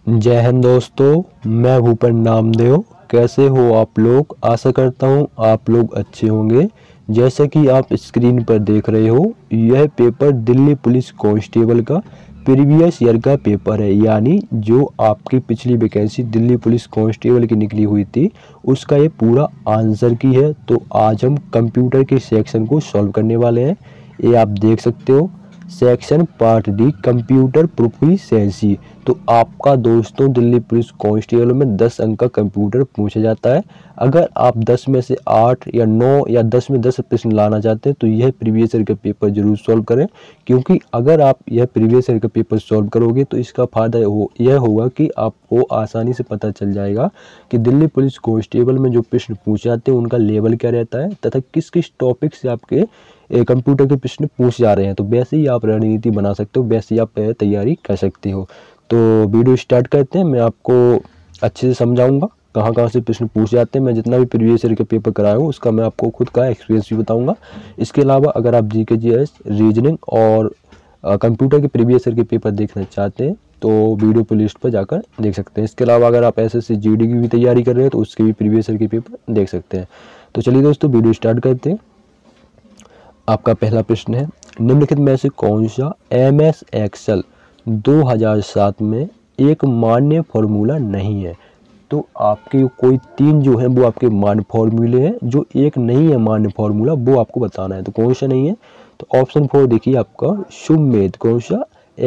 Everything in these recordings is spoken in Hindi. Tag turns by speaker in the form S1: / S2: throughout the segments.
S1: जय हिंद दोस्तों, मैं भूपेन नामदेव। कैसे हो आप लोग? आशा करता हूँ आप लोग अच्छे होंगे। जैसे कि आप स्क्रीन पर देख रहे हो, यह पेपर दिल्ली पुलिस कांस्टेबल का प्रीवियस ईयर का पेपर है, यानी जो आपकी पिछली वैकेंसी दिल्ली पुलिस कांस्टेबल की निकली हुई थी उसका ये पूरा आंसर की है। तो आज हम कंप्यूटर के सेक्शन को सॉल्व करने वाले हैं। ये आप देख सकते हो, section part D computer proficiency. तो आपका दोस्तों दिल्ली पुलिस कांस्टेबल में 10 अंक का कंप्यूटर पूछा जाता है। अगर आप 10 में से 8 या 9 या 10 में 10 प्रश्न लाना चाहते हैं तो यह प्रीवियस ईयर का पेपर जरूर सॉल्व करें, क्योंकि अगर आप यह प्रीवियस ईयर का पेपर सॉल्व करोगे तो इसका फ़ायदा यह होगा कि आपको आसानी से पता चल जाएगा कि दिल्ली पुलिस कांस्टेबल में जो प्रश्न पूछे जाते हैं उनका लेवल क्या रहता है तथा किस किस टॉपिक से आपके कंप्यूटर के प्रश्न पूछ जा रहे हैं। तो वैसे ही आप रणनीति बना सकते हो, वैसे ही आप तैयारी कर सकते हो। तो वीडियो स्टार्ट करते हैं। मैं आपको अच्छे से समझाऊंगा कहाँ कहाँ से प्रश्न पूछ जाते हैं। मैं जितना भी प्रीवियस ईयर का पेपर कराया हूँ उसका मैं आपको खुद का एक्सपीरियंस भी बताऊंगा। इसके अलावा अगर आप जीके जीएस रीजनिंग और कंप्यूटर के प्रीवियस ईयर के पेपर देखना चाहते हैं तो वीडियो प्लेलिस्ट पर जाकर देख सकते हैं। इसके अलावा अगर आप एसएससी जीडी की भी तैयारी कर रहे हैं तो उसके भी प्रीवियस ईयर के पेपर देख सकते हैं। तो चलिए दोस्तों वीडियो स्टार्ट करते हैं। आपका पहला प्रश्न है, निम्नलिखित में से कौन सा MS एक्सेल 2007 में एक मान्य फॉर्मूला नहीं है? तो आपके कोई 3 जो है वो आपके मान्य फॉर्मूले हैं, जो एक नहीं है मान्य फॉर्मूला वो आपको बताना है। तो कौन सा नहीं है? तो ऑप्शन 4 देखिए आपका शुमेद, कौन सा?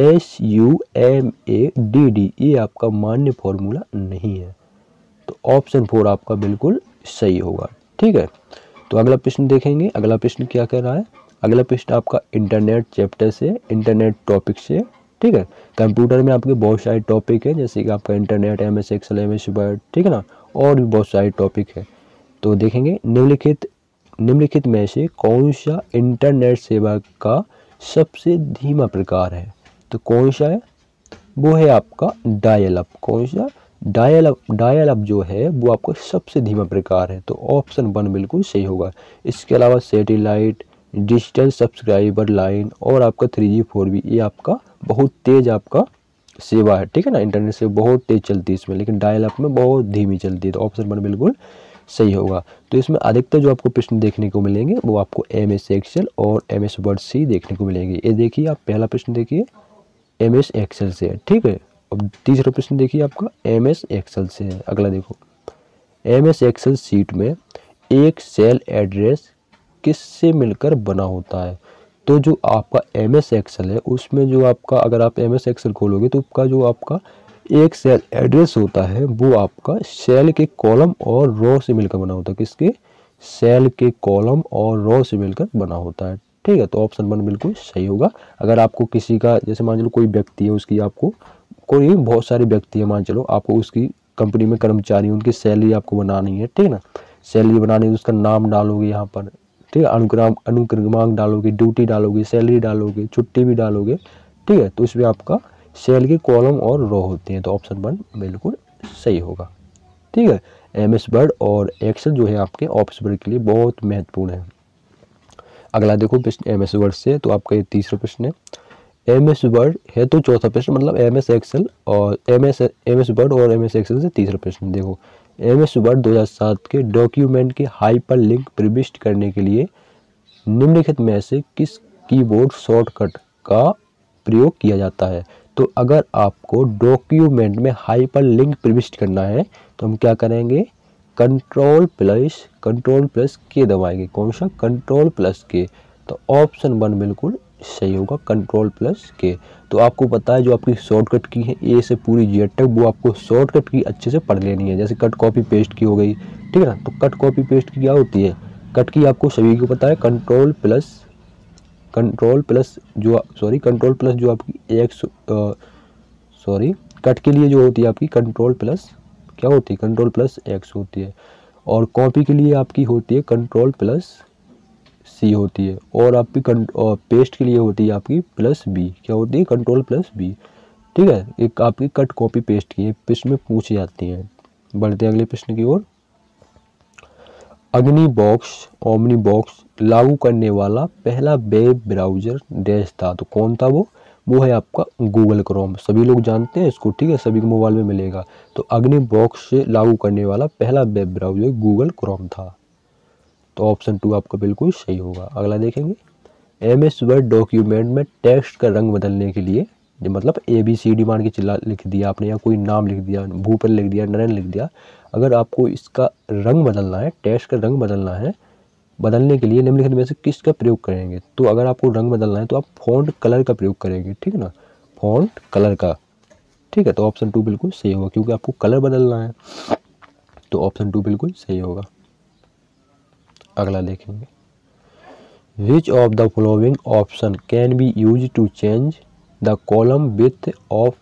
S1: SUMADD, ये आपका मान्य फॉर्मूला नहीं है। तो ऑप्शन 4 आपका बिल्कुल सही होगा। ठीक है, तो अगला प्रश्न देखेंगे। अगला प्रश्न क्या कह रहा है? अगला प्रश्न आपका इंटरनेट चैप्टर से, इंटरनेट टॉपिक से। ठीक है, कंप्यूटर में आपके बहुत सारे टॉपिक है, जैसे कि आपका internet, MS Excel, MS Word, ठीक है ना, और भी बहुत सारे टॉपिक है। तो देखेंगे, निम्नलिखित में से कौन सा इंटरनेट सेवा का सबसे धीमा प्रकार है? तो कौन सा है? वो है आपका डायल अप। कौन सा? डायल अप जो है वो आपका सबसे धीमा प्रकार है। तो ऑप्शन 1 बिल्कुल सही होगा। इसके अलावा सैटेलाइट, डिजिटल सब्सक्राइबर लाइन और आपका 3G 4G, ये आपका बहुत तेज आपका सेवा है। ठीक है ना, इंटरनेट से बहुत तेज चलती है इसमें, लेकिन डायल अप में बहुत धीमी चलती है। तो ऑप्शन 1 बिल्कुल सही होगा। तो इसमें अधिकतर जो आपको प्रश्न देखने को मिलेंगे वो आपको MS एक्सेल और MS वर्ड से ही देखने को मिलेंगे। ये देखिए, आप पहला प्रश्न देखिए MS एक्सेल से है। ठीक है, अब तीसरा प्रश्न देखिए आपका MS एक्सेल से है। अगला देखो, MS एक्सेल शीट में एक सेल एड्रेस किससे मिलकर बना होता है? तो जो आपका MS एक्सेल है उसमें जो आपका, अगर आप MS एक्सेल खोलोगे तो उसका जो आपका एक सेल एड्रेस होता है वो आपका सेल के कॉलम और रो से मिलकर बना होता है। किसके? सेल के कॉलम और रो से मिलकर बना होता है। ठीक है, तो ऑप्शन 1 बिल्कुल सही होगा। अगर आपको किसी का, जैसे मान चलो कोई व्यक्ति है, उसकी आपको कोई बहुत सारे व्यक्ति है, मान चलो आपको उसकी कंपनी में कर्मचारी, उनकी सैलरी आपको बनानी है। ठीक है ना, सैलरी बनानी है तो उसका नाम डालोगे यहाँ पर। ठीक है, अनुक्रमांक डालोगे, ड्यूटी डालोगे, सैलरी डालोगे, छुट्टी भी डालोगे। ठीक है, तो इसमें आपका सेल के कॉलम और रो होते हैं। तो ऑप्शन 1 बिल्कुल सही होगा। ठीक है, MS वर्ड और एक्सेल जो है आपके ऑफिस वर्क के लिए बहुत महत्वपूर्ण है। अगला देखो प्रश्न MS वर्ड से, तो आपका ये तीसरा प्रश्न है। MS वर्ड है तो चौथा प्रश्न, मतलब MS एक्सेल और MS वर्ड और MS एक्सेल से तीसरा प्रश्न देखो। MS वर्ड 2007 के डॉक्यूमेंट के हाइपर लिंक प्रविष्ट करने के लिए निम्नलिखित में से किस कीबोर्ड शॉर्टकट का प्रयोग किया जाता है? तो अगर आपको डॉक्यूमेंट में हाइपर लिंक प्रविष्ट करना है तो हम क्या करेंगे? कंट्रोल प्लस के दबाएंगे। कौन सा? कंट्रोल प्लस के। तो ऑप्शन 1 बिल्कुल सही होगा, कंट्रोल प्लस के। तो आपको पता है जो आपकी शॉर्टकट की है ए से पूरी जेड तक, वो आपको शॉर्टकट की अच्छे से पढ़ लेनी है। जैसे कट कॉपी पेस्ट की हो गई, ठीक है ना, तो कट कॉपी पेस्ट की क्या होती है? कट की आपको सभी को पता है, कंट्रोल प्लस जो आपकी कट के लिए जो होती है आपकी कंट्रोल प्लस क्या होती है? कंट्रोल प्लस एक्स होती है। और कॉपी के लिए आपकी होती है कंट्रोल प्लस सी होती है। और आपकी पेस्ट के लिए होती है आपकी प्लस बी। क्या होती है? Control plus B. ठीक है, एक आपकी कट कॉपी पेस्ट की प्रश्न में पूछी जाती है। बढ़ते हैं अगले प्रश्न की ओर। ओमनी बॉक्स लागू करने वाला पहला वेब ब्राउज़र डैश था, तो कौन था वो? वो है आपका गूगल क्रोम। सभी लोग जानते हैं इसको, ठीक है, सभी के मोबाइल में मिलेगा। तो अग्नि बॉक्स से लागू करने वाला पहला वेब ब्राउज़र गूगल क्रोम था। तो ऑप्शन 2 आपका बिल्कुल सही होगा। अगला देखेंगे, MS वर्ड डॉक्यूमेंट में टेक्स्ट का रंग बदलने के लिए, जो मतलब ABCD मान के चिल्ला लिख दिया आपने, या कोई नाम लिख दिया, भूपेन लिख दिया, नरेंद्र लिख दिया, अगर आपको इसका रंग बदलना है, टेक्स्ट का रंग बदलना है, बदलने के लिए निम्नलिखित में से किसका प्रयोग करेंगे? तो अगर आपको रंग बदलना है तो आप फॉन्ट कलर का प्रयोग करेंगे, ठीक है ना, फॉन्ट कलर का, ठीक है। तो ऑप्शन 2 बिल्कुल सही होगा, क्योंकि आपको कलर बदलना है। तो ऑप्शन 2 बिल्कुल सही होगा। अगला देखेंगे, Which of the following option can be used to change the column width of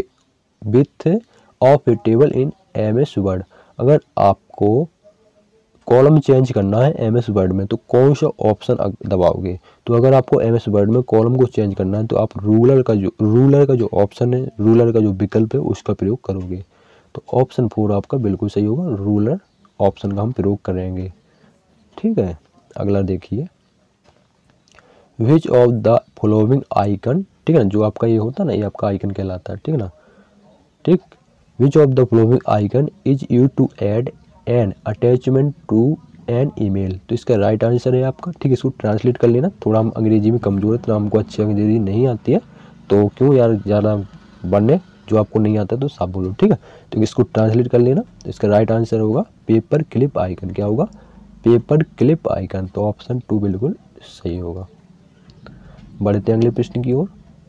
S1: a table in MS Word? अगर आपको कॉलम चेंज करना है MS वर्ड में तो कौन सा ऑप्शन दबाओगे? तो अगर आपको MS वर्ड में कॉलम को चेंज करना है तो आप रूलर का जो ऑप्शन है, रूलर का जो विकल्प है उसका प्रयोग करोगे। तो ऑप्शन 4 आपका बिल्कुल सही होगा, रूलर ऑप्शन का हम प्रयोग करेंगे, ठीक है। अगला देखिए, which of the following icon, ठीक है ना, जो आपका ये होता है ना, ये आपका आइकन कहलाता है, ठीक है ना, ठीक। Which of the following icon is use to add an attachment to an email? तो इसका राइट आंसर है आपका, ठीक है। इसको ट्रांसलेट कर लेना, थोड़ा हम अंग्रेजी में कमजोर है तो हमको अच्छी अंग्रेजी नहीं आती है, तो क्यों यार ज़्यादा बनने, जो आपको नहीं आता तो साफ बोलो, ठीक है। तो इसको ट्रांसलेट कर लेना, इसका राइट आंसर होगा पेपर क्लिप आइकन। क्या होगा? Paper clip icon. तो ऑप्शन 2 बिल्कुल सही होगा। बढ़ते हैं अगले प्रश्न की ओर।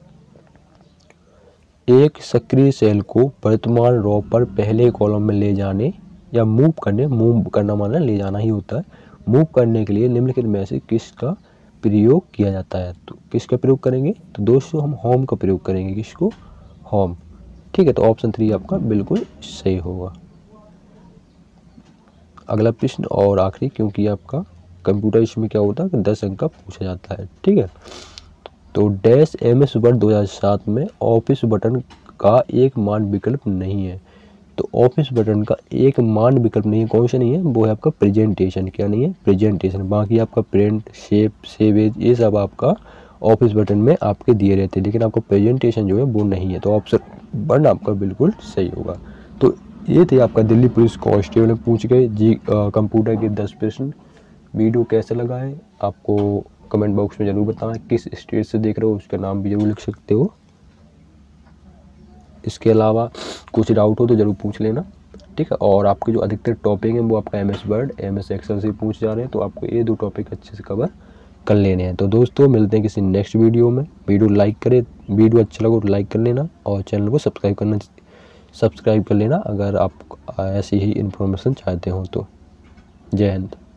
S1: एक सक्रिय सेल को वर्तमान रो पर पहले कॉलम में ले जाने या मूव करना माना ले जाना ही होता है, मूव करने के लिए निम्नलिखित में से किसका प्रयोग किया जाता है? तो किसका प्रयोग करेंगे? तो दोस्तों हम होम का प्रयोग करेंगे। किसको? होम, ठीक है। तो ऑप्शन 3 आपका बिल्कुल सही होगा। अगला प्रश्न और आखिरी, क्योंकि आपका कंप्यूटर इसमें क्या होता है कि 10 अंक का पूछा जाता है, ठीक है। तो डैश MS वर्ड 2007 में ऑफिस बटन का एक मान विकल्प नहीं है। तो ऑफिस बटन का एक मान विकल्प नहीं है, कौन सा नहीं है? वो है आपका प्रेजेंटेशन। क्या नहीं है? प्रेजेंटेशन। बाकी आपका प्रिंट, शेप, सेवेज, ये सब आपका ऑफिस बटन में आपके दिए रहते हैं, लेकिन आपका प्रेजेंटेशन जो है वो नहीं है। तो ऑप्शन 1 आपका बिल्कुल सही होगा। तो ये थे आपका दिल्ली पुलिस कांस्टेबल में पूछ गए कंप्यूटर के 10 प्रश्न। वीडियो कैसा लगा है आपको कमेंट बॉक्स में ज़रूर बताएं। किस स्टेट से देख रहे हो उसका नाम भी जरूर लिख सकते हो। इसके अलावा कुछ डाउट हो तो ज़रूर पूछ लेना, ठीक है। और आपके जो अधिकतर टॉपिक हैं वो आपका MS वर्ड, MS एक्सेल से पूछ जा रहे हैं, तो आपको ये 2 टॉपिक अच्छे से कवर कर लेने हैं। तो दोस्तों मिलते हैं किसी नेक्स्ट वीडियो में। वीडियो लाइक करें, वीडियो अच्छा लगा तो लाइक कर लेना, और चैनल को सब्सक्राइब कर लेना अगर आप ऐसी ही इन्फॉर्मेशन चाहते हो तो। जय हिंद।